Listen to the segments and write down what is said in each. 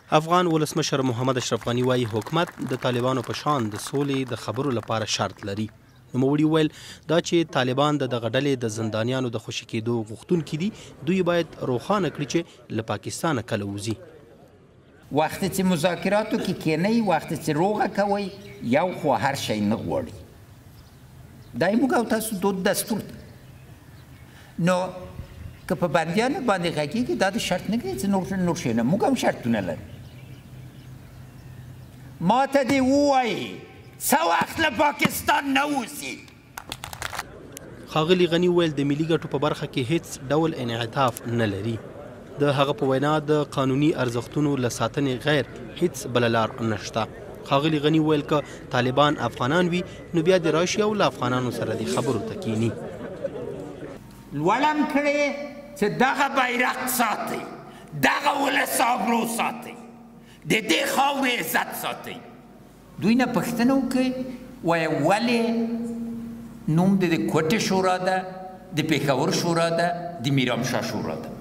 افغان ولسمشر محمد اشرف غني وایي حکومت د طالبانو په شان د سولې د خبرو لپاره شرط لري. نوموړي وویل دا چې طالبان د دغه ډلې د زندانیانو د خوشي کېدو غوښتونکي دي، دوی باید روښانه کړي چې له پاکستانه کله وځي. وقتی چې مذاکراتو کې کېنئ، وقتی چې روغه کوئ، یو خو هر شی نه غواړي. دا یې موږ او تاسو دود دستور ده. نو که په بندیانو باندې غږېږي دا د شرط نه کوي چې نور شی نه، موږ هم شرطونه لرو. ما ته دې ووایي څه وخت له پاکستان نه وځي. ښاغلي غني وویل د ملي ګټو په برخه کې هیڅ ډول انعطاف نه لري. د هغه په وینا د قانوني ارزښتونو له ساتنې غیر هیڅ بله لار نشته. ښاغلي غني وویل که طالبان افغانان وي نو بیا د راشي او له افغانانو سره د خبرو ته کینی. لوړم کړی چې دغه بیرغ ساتئ، دغه ولس آبرو ساتئ، د دې خاورې عزت ساتئ. دوی نه پوښتنه وکړئ وایي ولې نوم د کوټې شورا ده، د پېښور شورا ده، د میرامشاه شورا ده.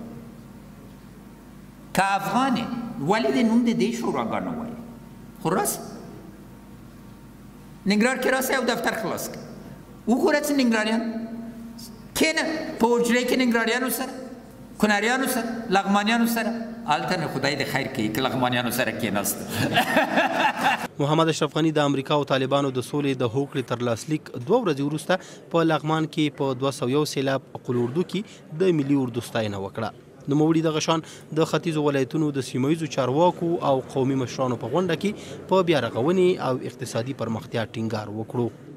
که افغان ولې د نوم د دې شوراګانو وایي؟ خو راست ننګرهار کې راسئ او دفتر خلاص کړئ، وګوره چې ننګرهاریان کښېنه په حجرې کې ننګرهاریانو سره، کونړیانو سره، لغمانیانو سره. هلته نه خدای د خیر کوي که لغمانیانو سره کېناست. محمد اشرف غني د امریکا او طالبانو د سولې د هوکړې تر لاسلیک 2 ورځې وروسته په لغمان کې په 201 سیلاب قلوردو کې د ملي اردو ستاینه وکړه. نوموړي دغه شان د ختیځو ولایتونو د سیمه ییزو چارواکو او قومي مشرانو په غونډه کې په بیا رغونې او اقتصادي پرمختیا ټینګار وکړو.